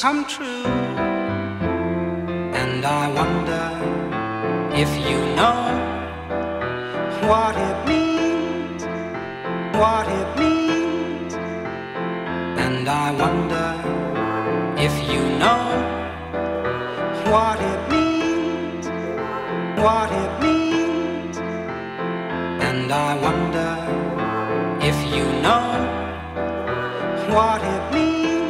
come true. And I wonder if you know what it means, what it means. And I wonder if you know what it means, what it means. And I wonder if you know what it means.